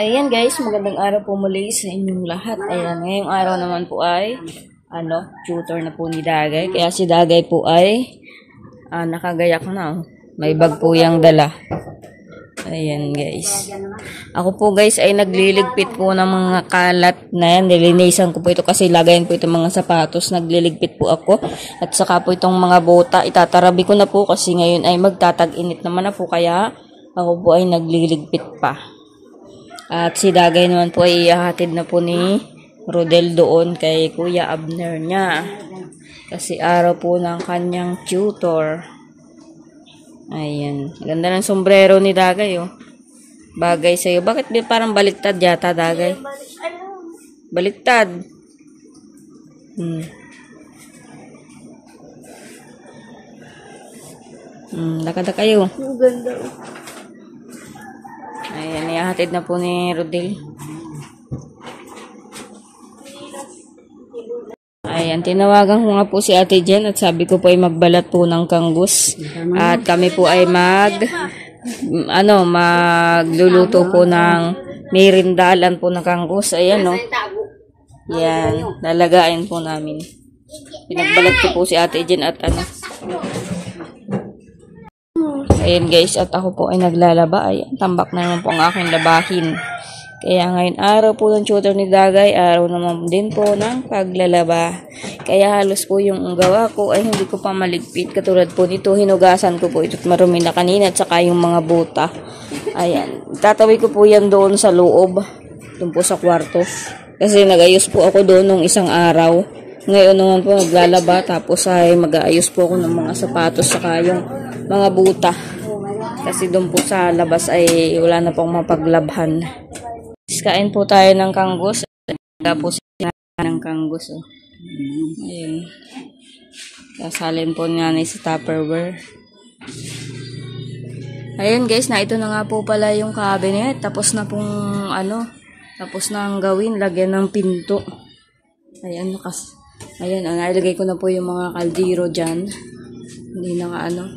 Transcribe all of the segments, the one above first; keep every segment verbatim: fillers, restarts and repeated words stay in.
Ayan guys, magandang araw po muli sa inyong lahat. Ayan, ngayong araw naman po ay ano, tutor na po ni Dagay. Kaya si Dagay po ay ah, nakagayak na. Oh. May bag po yung dala. Ayan guys. Ako po guys ay nagliligpit po ng mga kalat na yan. Nilinisan ko po ito kasi lagayan po itong mga sapatos. Nagliligpit po ako. At saka po itong mga bota. Itatarabi ko na po kasi ngayon ay magtatag-init naman na po. Kaya ako po ay nagliligpit pa. At si Dagay naman po ay ihahatid na po ni Rodel doon kay Kuya Abner niya. Kasi araw po ng kanyang tutor. Ayan. Ganda ng sombrero ni Dagay, oh. Bagay sa'yo. Bakit parang baliktad yata, Dagay? Baliktad. Hmm. Hmm, lakad na kayo. Ang ganda. Ayan, ihahatid na po ni Rodel. Ayan, tinawagan ko nga po si Ate Jen at sabi ko po ay magbalat po ng kanggus. At kami po ay mag, ano, magluluto po ng merindalan po ng kanggus. Ayan, no. Yan, lalagain po namin. Pinagbalat ko po si Ate Jen at ano. Ayan guys, at ako po ay naglalaba. Ayan, tambak na naman po ang aking labahin. Kaya ngayon araw po ng tutor ni Dagay, araw naman din po ng paglalaba. Kaya halos po yung gawa ko ay hindi ko pa maligpit. Katulad po nito, hinugasan ko po ito at marumi na kanina at saka yung mga buta. Ayan, tatawi ko po yan doon sa loob, doon po sa kwarto. Kasi nag-ayos po ako doon nung isang araw. Ngayon naman po naglalaba tapos ay mag-aayos po ako ng mga sapatos saka yung mga buta. Kasi doon po sa labas ay wala na pong mapaglabhan. Kain po tayo ng kanggus. Kaya po sila ng kanggus. Oh. Ayun. Kasalin po niya na sa Tupperware. Ayun guys, na ito na nga po pala yung cabinet. Tapos na pong ano, tapos na ang gawin. Lagyan ng pinto. Ayan, nakas. Ayan, oh, nailagay ko na po yung mga kaldero dyan. Hindi na nga ano.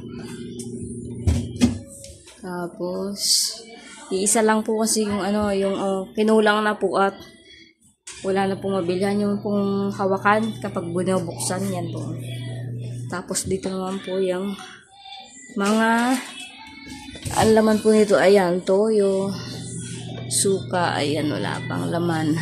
Tapos, iisa lang po kasi yung ano, yung uh, kinulang na po at wala na pong mabilhan yung pong hawakan kapag binubuksan yan po. Tapos dito naman po yung mga ang laman po nito, ayan, toyo, suka, ayan, wala pang laman.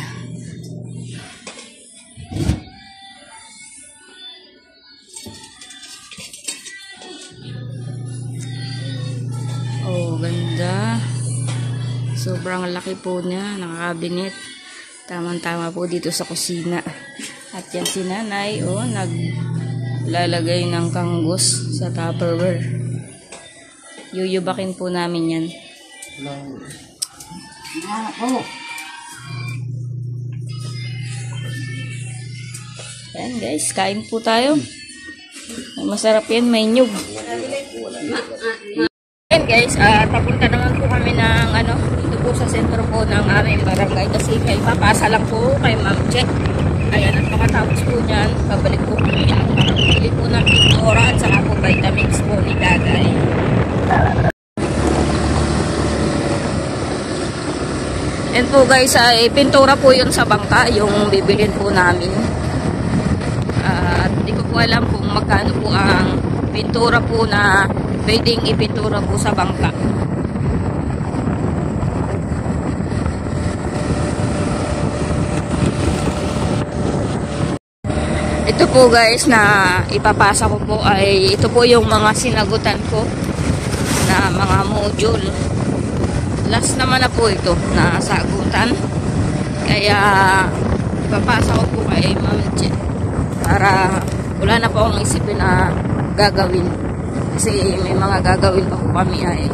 Oh, ganda. Sobrang laki po niya, nakakabinet. Tamang-tama po dito sa kusina. At yan si nanay, oh, naglalagay ng kanggus sa Tupperware. Yuyubakin po namin yan. Yan guys, kain po tayo. Masarap yan, may nyug. Ayan guys, uh, papunta naman po kami ng ano, dito po sa sentro po ng aming barangay kasi kay papasa lang po kay Ma'am Check. Ayan, at makatapos po niyan, pabalik po kami ang pagpili po ng pintura at saka po vitamins po ni Dagay. And po guys, ay pintura po yun sa bangka, yung bibilin po namin. Uh, at hindi ko po alam kung magkano po ang pintura po na pwedeng ipintura po sa bangka. Ito po guys na ipapasa ko po ay ito po yung mga sinagutan ko na mga module. Last naman na po ito na sagutan. Kaya ipapasa ko po kay Ma'am Jen para wala na po akong isipin na gagawin. Kasi may mga gagawin pa po kami ay.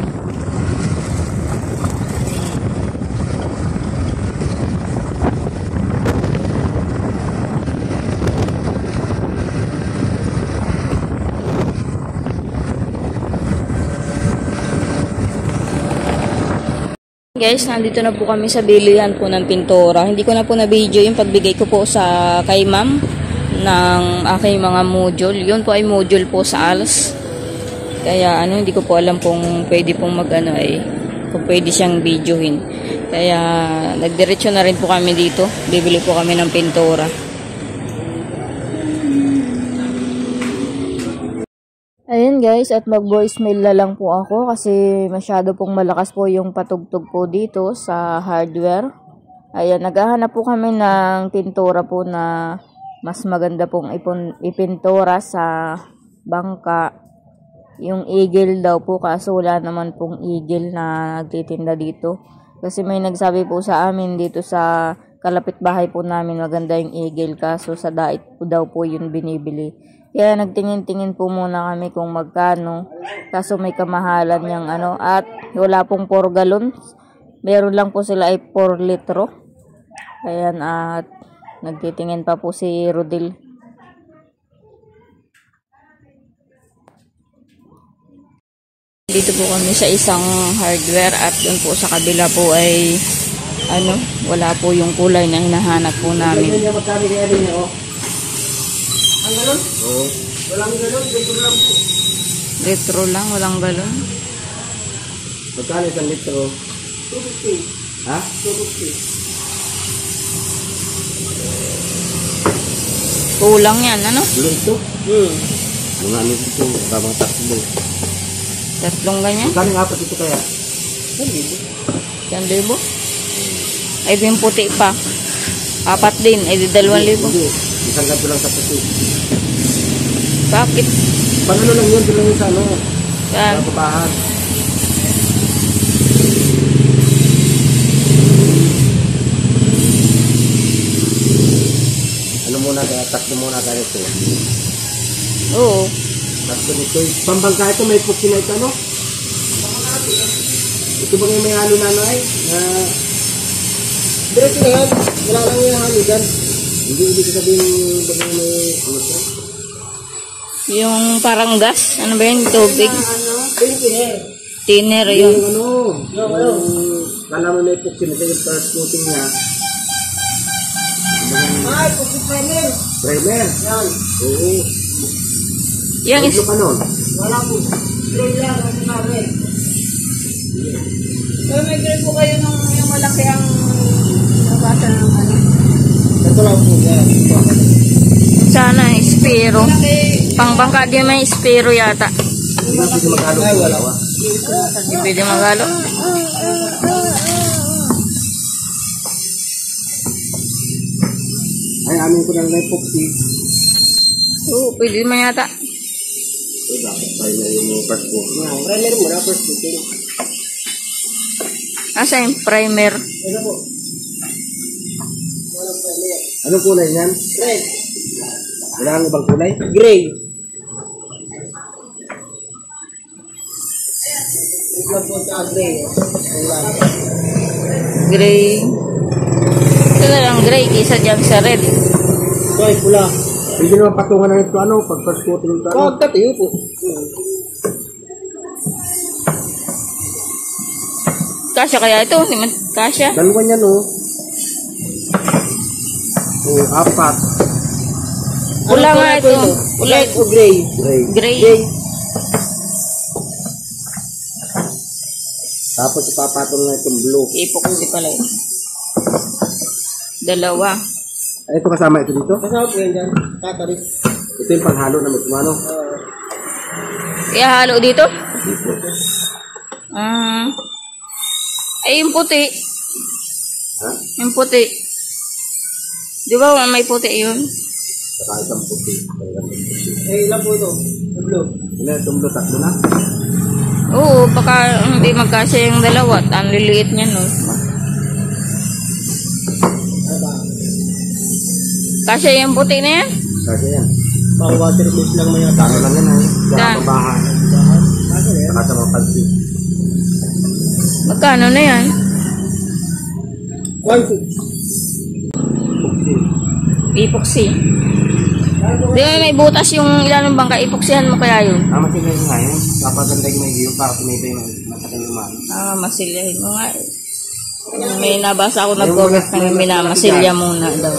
Guys, nandito na po kami sa bilihan po ng pintura. Hindi ko na po na-video yung pagbigay ko po sa kay ma'am ng aking mga module. Yun po ay module po sa A L S. Kaya ano, hindi ko po alam kung pwede pong mag ano ay kung pwede siyang videohin. Kaya nagdiretso na rin po kami dito. Bibili po kami ng pintura. Ayan guys, at mag-voicemail na lang po ako kasi masyado pong malakas po yung patugtog po dito sa hardware. Ayan, naghahanap po kami ng pintura po na mas maganda pong ipon, ipintura sa bangka. Yung eagle daw po, kaso wala naman pong eagle na nagtitinda dito. Kasi may nagsabi po sa amin dito sa kalapit bahay po namin maganda yung eagle, kaso sa dait po daw po yun binibili. Kaya nagtingin-tingin po muna kami kung magkano. Kaso may kamahalan niyang ano. At wala pong four gallons. Meron lang po sila ay four litro. Ayan, at nagtitingin pa po si Rodil. Dito po kami sa isang hardware at doon po sa kabila po ay ano, wala po yung kulay na hinahanap po namin. Ang galon? Oo. Walang galon, litro lang po. Litro lang, walang galon. Magkano isang litro? two fifty. Ha? two fifty. Kulang yan, ano? Gulo ito? Hmm. Mga ano ito, tamang tatlo. Tatlong ganyan? Magkano yung apat ito kaya? Hindi. Yan libo? Ay, yung puti pa. Apat din, ay di dalawang libo. Hindi, isang ganto lang sa puti. Bakit? Paano lang yun, doon lang yun sa ano? Saan? Sa kapahan. Ano muna kaya, tatlo muna kaya ito. Oo. Tatlo nito. Pambangka ito, may puti na ito, ano? Ito ba yung may halo na ano ay? Na... Diretso na yan. Wala lang yung halo dyan. Hindi, hindi ko sabihin ba yung may ano ito? Yung parang gas. Ano ba yun? Tubig? Yung tiner. Tiner Yung yun. ano, yung ano, kala mo may puti na ito, yung first coating niya. Ay, puti primer. Primer? Yan. Oo. Yung is... Ano ka nun? Wala po. Spray lang, ang sinabi. So, may grade po kayo nung yung malaki ang nabasa ng ano? Ito lang po yan. Sana, Spiro. Pangbangka din may Spiro yata. Hindi na pwede mag-halo. Ay, wala pa. Hindi pwede magalo. Ay, amin ko lang na epoxy. Oo, pwede man yata. Eh, bakit tayo na yung first coating? Yan, primer mo na first coating. Asa yung primer? Ano po? Walang primer. Anong kulay niyan? Red. Wala kang ibang kulay? Gray. Ito po sa gray. Gray. Ito na lang gray kisa dyan sa red. Ito ay pula. Hindi naman patungan na ito ano, pag first coating ito. Oh, tatiyo po. Kasya kaya ito? Hindi man kasya? Dalawa niyan oh. Oh, apat. Pula nga ito. Pula Red o gray? Gray. Gray. Gray. Tapos ipapatong na itong blue. Epoxy pala yun. Dalawa. Ay, ito kasama ito dito? Kasama po yan dyan. Tatari. Ito yung panghalo na magkumano. Uh, Ihalo dito? Ah. Ay, yung puti. Ha? Yung puti. Di ba may puti yun? Saka isang puti. Eh, ilan po ito? Blue. Ilan itong blue? Tatlo na? Oo, baka hindi magkasya yung dalawa at ang liliit niya, no? Kasya yung puti na yan? Kasya yan. Pang water base lang may atano lang yan ay. Saan? Sa bahan. Saka sa mga pansin. Magkano na yan? one six. Epoxy. Di ba may butas yung ilan ng bangka? Epoxyhan mo kaya yun? Ah, masigay nga yun. Kapaganda yung may hiyo para tumibay na matagal naman. Ah, masilyahin mo nga. May nabasa ako nag-comment ng minamasilya muna daw.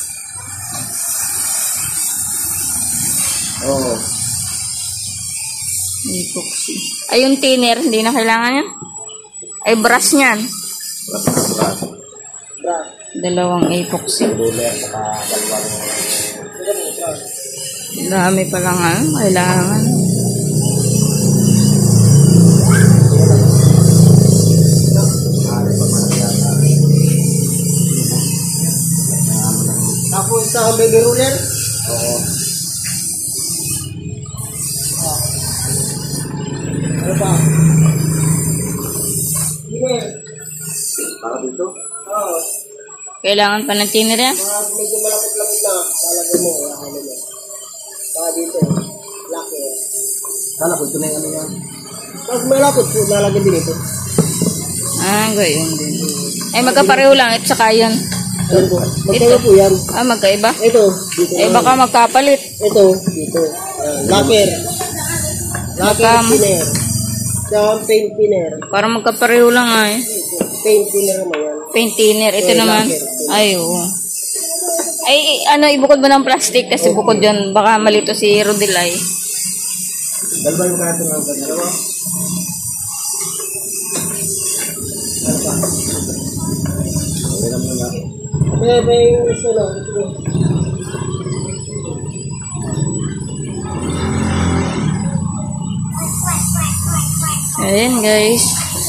Oo. Oh. Epoxy. Ay, yung thinner, hindi na kailangan yan. Ay, brush niyan. Bra. Dalawang epoxy. Ruler, saka dalawang... Dami pa lang ano, kailangan. Tapos sa baby ruler? Oo. Ano pa? Thinner. Para dito? Oo. Kailangan pa ng thinner yan? Mga medyo malapit-lapit na. Lalagay mo. Lalagay mo. Saka dito. Laki. Kala ko ito na yung ano yan. Pag malapit, lalagay din ito. Ah, gayon din. Ay, magkapareho lang. Ito saka yan. Alam ko. Magkaiba po yan. Ah, magkaiba? Ito. Dito. Eh, baka magkapalit. Ito. Dito. Uh, locker. Locker Baka- thinner. Sa paint thinner. Para magkapareho lang ay. Paint thinner naman yan. Paint thinner. Ito Eh, naman. lacquer. Ay, oo. Ay, ano, ibukod mo ng plastic kasi bukod yun. Baka malito si Rodelay. Dalawa yung kato ng dalawa. Ano pa? Okay naman nga. Okay, may gusto lang. Ayan, guys.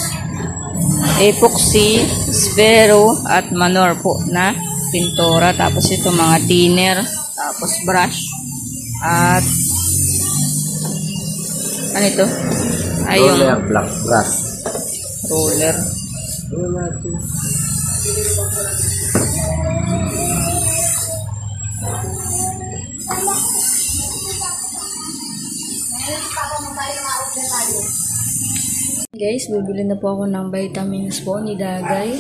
Epoxy, Sphero, at Manor po na pintura. Tapos ito mga thinner. Tapos brush. At ano ito? Ay, yung Roller, black brush. roller. Ano natin? Guys, bibili na po ako ng vitamins po ni Dagay.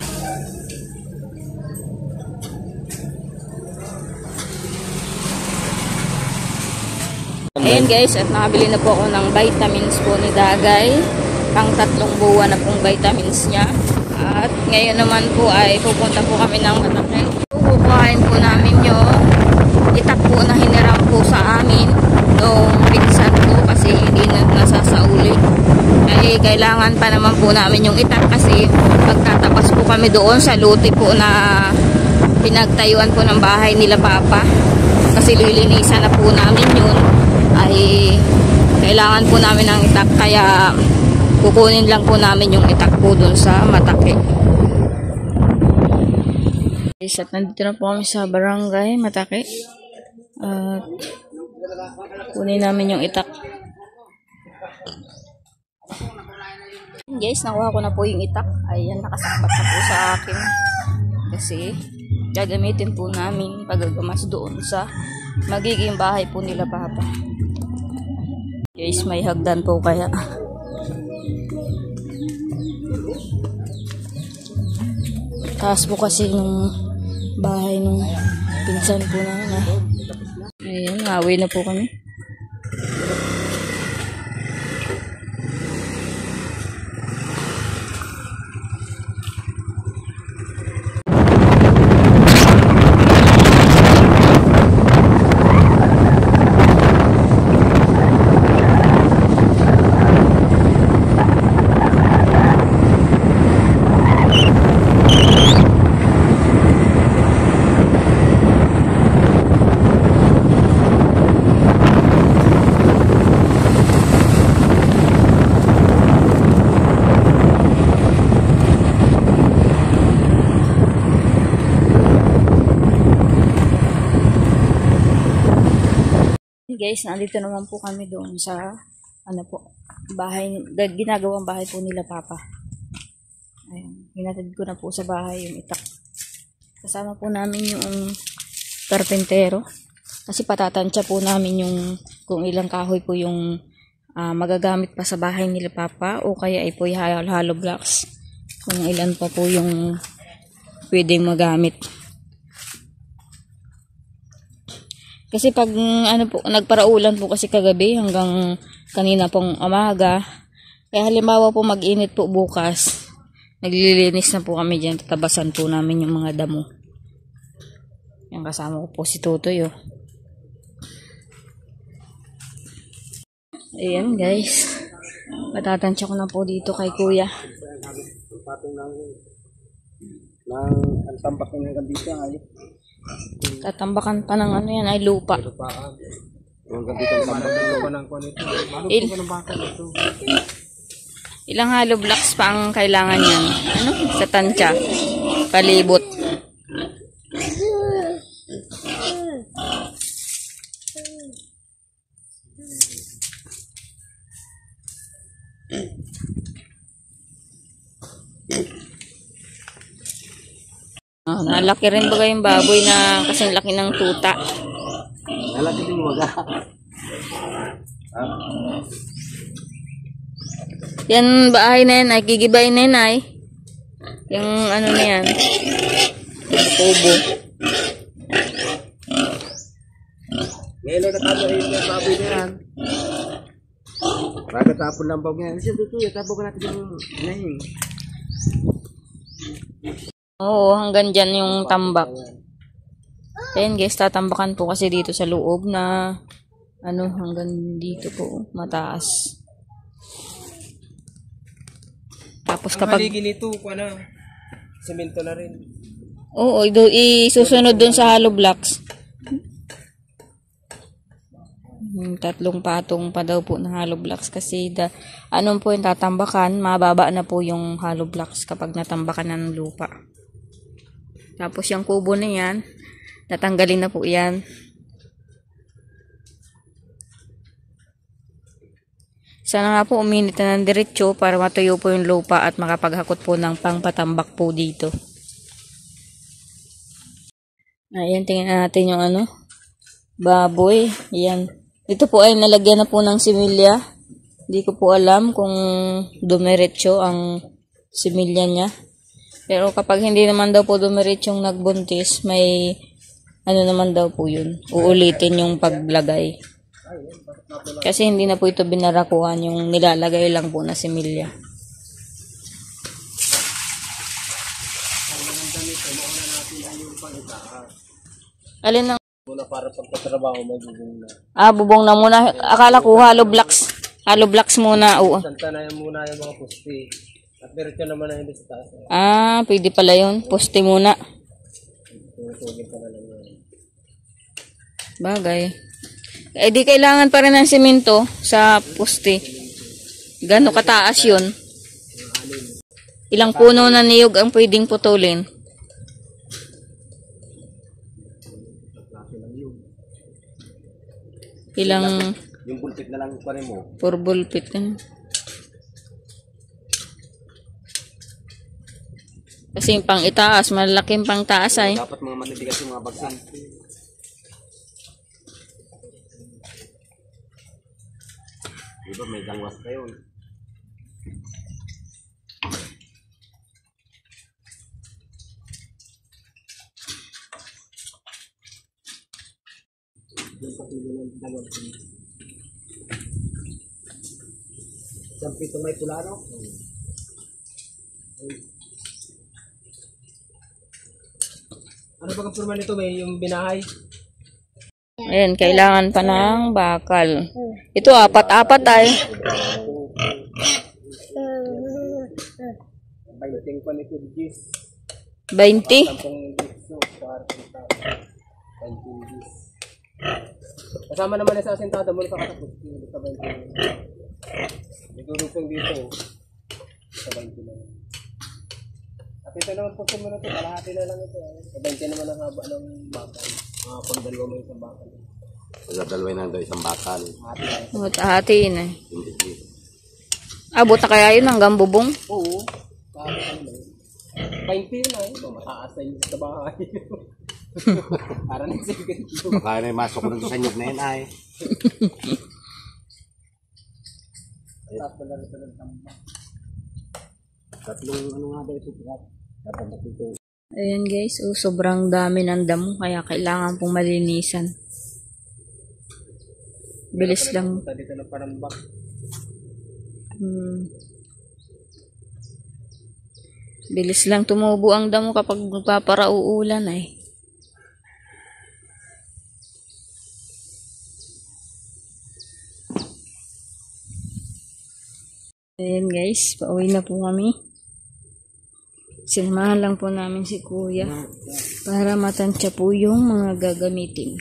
Ayan guys, at nakabili na po ako ng vitamins po ni Dagay. Pang tatlong buwan na pong vitamins niya. At ngayon naman po ay pupunta po kami ng Matakay. Kukuhain po namin yung itak po na hiniram po sa amin nung pinsan ko kasi hindi na nasasauli. Ay kailangan pa naman po namin yung itak kasi pagtatapas po kami doon sa luti po na pinagtayuan po ng bahay nila Papa. Kasi lilinisan na po namin yun. Ay kailangan po namin ng itak kaya kukunin lang po namin yung itak po doon sa Matake. Guys, at nandito na po kami sa barangay Matake. At kunin namin yung itak. Guys, nakuha ko na po yung itak. Ayan, nakasapat na po sa akin. Kasi gagamitin po namin pagagamas doon sa magiging bahay po nila Papa. Guys, may hagdan po kaya. Taas po kasi nung bahay nung pinsan po na. Ayan, away na po kami. Guys, nandito naman po kami doon sa ano po, bahay, ginagawang bahay po nila Papa. Ayun, hinatid ko na po sa bahay yung itak. Kasama po namin yung karpentero kasi patatansya po namin yung kung ilang kahoy po yung uh, magagamit pa sa bahay nila Papa o kaya ay po yung hollow blocks kung ilan pa po yung pwedeng magamit. Kasi pag ano po, nagparaulan po kasi kagabi hanggang kanina pong umaga. Kaya halimbawa po mag-init po bukas. Naglilinis na po kami diyan, tatabasan po namin yung mga damo. Yung kasama ko po si Totoy oh. Ayan guys. Matatansya ko na po dito kay Kuya. Nang ang tambak na hanggang dito ay. Tatambakan pa ng ano yan ay lupa. Lupaan. Hanggang dito ang tambak na lupa ng kuwan ito. Il Malupit ka ng bakal ito. Ilang hollow blocks pa ang kailangan yan? Ano? Sa tansya. Palibot. Oh, nalaki rin ba yung baboy na kasing laki ng tuta? Nalaki din waga. Yan bahay na yan ay gigibay na yan ay. Yung ano na yan. Kubo. Ngayon na natapon ay yung baboy na yan. Para tapon lang bawag yan. Siyempre ito, tapon ka natin yung nahing. Oo, hanggang dyan yung tambak. Ayan guys, tatambakan po kasi dito sa loob na ano, hanggang dito po, mataas. Tapos kapag... Ang haligi nito, ano, semento na rin. Oo, do, isusunod dun sa hollow blocks. Hmm, tatlong patong pa daw po na hollow blocks kasi da, anong po yung tatambakan, mababa na po yung hollow blocks kapag natambakan na ng lupa. Tapos yung kubo na yan, natanggalin na po yan. Sana nga po uminit na ng diretso para matuyo po yung lupa at makapaghakot po ng pangpatambak po dito. Ayan, tingnan natin yung ano, baboy. Ayan. Ito po ay nalagyan na po ng similya. Hindi ko po alam kung dumiretso ang similya niya. Pero kapag hindi naman daw po dumiretsyong nagbuntis, may ano naman daw po yun. Uulitin yung paglagay. Kasi hindi na po ito binarakuhan, yung nilalagay lang po na similya. Alin ang Muna para pagkatrabaho magiging na. Ah, bubong na muna. Akala ko hollow blocks. Hollow blocks muna. Oo. Santa na yung muna yung mga pusti. At diretso naman na hindi sa taas. Ah, pwede pala yun. Poste muna. Tunutugin pa na lang yun. Bagay. Eh di kailangan pa rin ng semento sa poste. Gano'ng kataas yun? Ilang puno na niyog ang pwedeng putulin? Ilang Yung bulpit na lang pa rin mo. four bulpit yun. Kasi yung pang itaas, malaking pang taas ay. Dapat mga matitigas yung mga bagsin. Diba may dangwas na yun. Sampai ito may tulano. Ano ba ang forma nito? May yung binahay? Ayan, kailangan pa ng bakal. Ito, apat-apat ay. Baiting pa nito, Gis. twenty. Sampung Gis. Baiting Gis. Kasama naman na sa asentada mo sa katapos. Sa baiting. May durupong dito. Sa baiting na. At ito naman po sumuna ito. Kalahati na lang ito. Sa baiting naman ang haba ng bakal. Mga pagdalawa mo isang bakal. Pagdalawa na daw isang bakal. Hatiin eh. Abot na kaya yun hanggang bubong? Oo. Painti na eh. Mataas na yun sa bahay. Para na sa ganito. Baka na yung masok ko nito sa nyug na yun ay. Tatlong ano nga daw ito. Tatlong ito. Ayan guys, oh, sobrang dami ng damo kaya kailangan pong malinisan. Bilis lang. Dito na parambak. Hmm. Bilis lang tumubo ang damo kapag magpaparauulan eh. Ayan guys, pauwi na po kami. Sinamahan lang po namin si Kuya para matansya po yung mga gagamitin.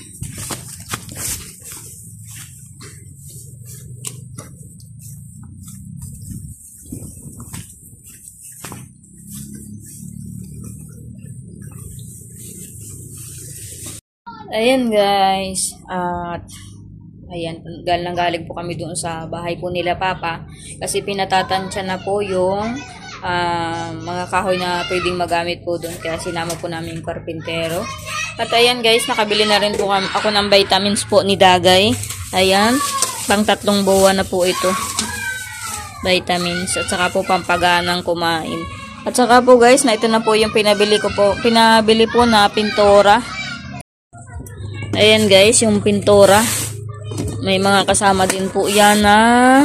Ayan guys, at ayan, galing galing po kami doon sa bahay po nila Papa kasi pinatatansya na po yung uh, mga kahoy na pwedeng magamit po doon, kaya sinama po namin yung karpintero. At ayan guys, nakabili na rin po kami, ako ng vitamins po ni Dagay. Ayan, pang tatlong buwan na po ito, vitamins, at saka po pampaganang kumain. At saka po guys, na ito na po yung pinabili ko po, pinabili po na pintura. Ayan guys, yung pintura. May mga kasama din po yan na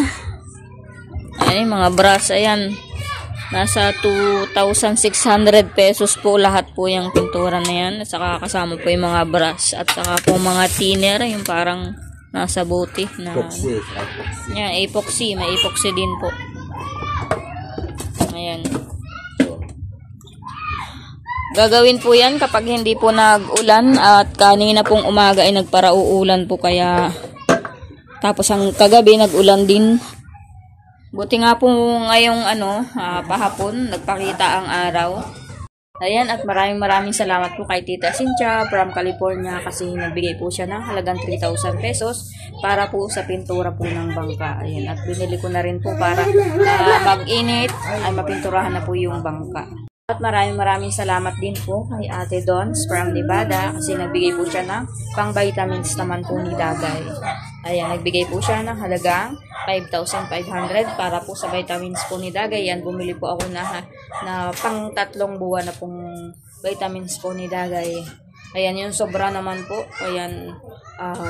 ay, mga brush. Ayan. Nasa two thousand six hundred pesos po lahat po yung pintura na yan. At saka kasama po yung mga brush. At saka po mga thinner. Yung parang nasa buti. Na, Epoxy. yan, epoxy. May epoxy din po. Ayan. Gagawin po yan kapag hindi po nag-ulan at kanina pong umaga ay nagparauulan po kaya tapos ang kagabi nag-ulan din. Buti nga po ngayong ano, uh, pahapon nagpakita ang araw. Ayan, at maraming maraming salamat po kay Tita Cynthia from California kasi nagbigay po siya ng halagang three thousand pesos para po sa pintura po ng bangka. Ayan, at binili ko na rin po para uh, mag-init ay mapinturahan na po yung bangka. At maraming maraming salamat din po kay Ate Dons from Nevada kasi nagbigay po siya ng pang vitamins naman po ni Dagay. Ayan, nagbigay po siya ng halagang five thousand five hundred para po sa vitamins po ni Dagay. Yan, bumili po ako na, na pang tatlong buwan na pong vitamins po ni Dagay. Ayan, yung sobra naman po. Ayan, uh,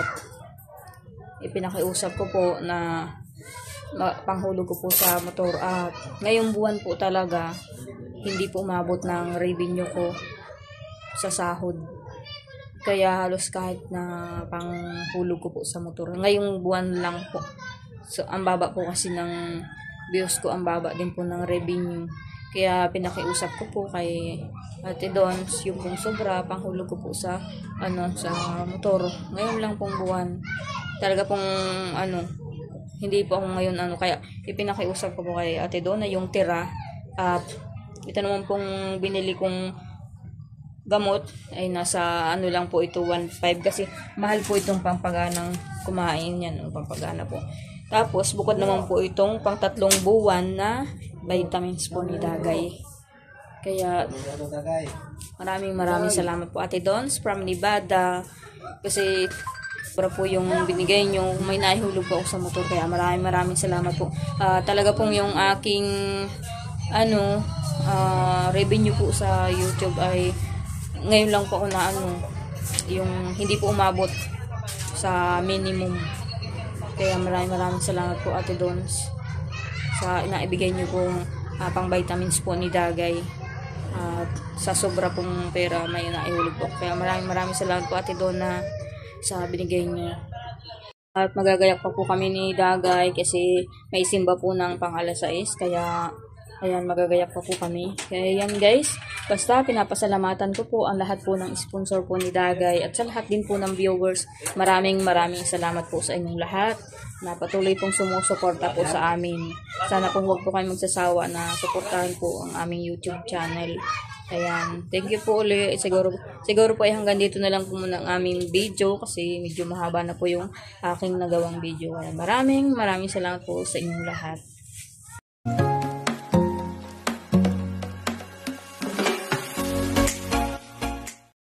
ipinakiusap ko po na panghulog ko po sa motor. At ngayong buwan po talaga, hindi po umabot ng revenue ko sa sahod. Kaya halos kahit na panghulog ko po sa motor. Ngayong buwan lang po. So, ang baba po kasi ng bills ko, ang baba din po ng revenue. Kaya pinakiusap ko po kay Ate Dons, yung pong sobra, panghulog ko po sa, ano, sa motor. Ngayon lang pong buwan. Talaga pong, ano, hindi po ako ngayon, ano, kaya ipinakiusap ko po kay Ate Don na yung tira at ito naman pong binili kong gamot ay nasa ano lang po ito, one five kasi mahal po itong pampaganang kumain yan, o pampagana po. Tapos bukod naman po itong pang tatlong buwan na vitamins po ni Dagay. Kaya maraming maraming salamat po Ate Dons from Nevada kasi para po yung binigay nyo, may naihulog po ako sa motor kaya maraming maraming salamat po. Uh, talaga pong yung aking ano Uh, revenue po sa YouTube ay ngayon lang po ako na ano, yung hindi po umabot sa minimum. Kaya maraming maraming salamat po Ate Dons sa inaibigay niyo pong uh, pang vitamins po ni Dagay at uh, sa sobra pong pera may naihulog po. Kaya maraming maraming salamat po Ate Don na sa binigay niyo. At magagayak pa po kami ni Dagay kasi may simba po ng pang alas sais kaya ayan, magagayak pa po kami. Kaya yan guys, basta pinapasalamatan ko po ang lahat po ng sponsor po ni Dagay at sa lahat din po ng viewers. Maraming maraming salamat po sa inyong lahat na patuloy pong sumusuporta po sa amin. Sana po huwag po kayo magsasawa na suportahan po ang aming YouTube channel. Ayan, thank you po ulit. Siguro, siguro po ay hanggang dito na lang po muna ang aming video kasi medyo mahaba na po yung aking nagawang video. Ayan, maraming maraming salamat po sa inyong lahat.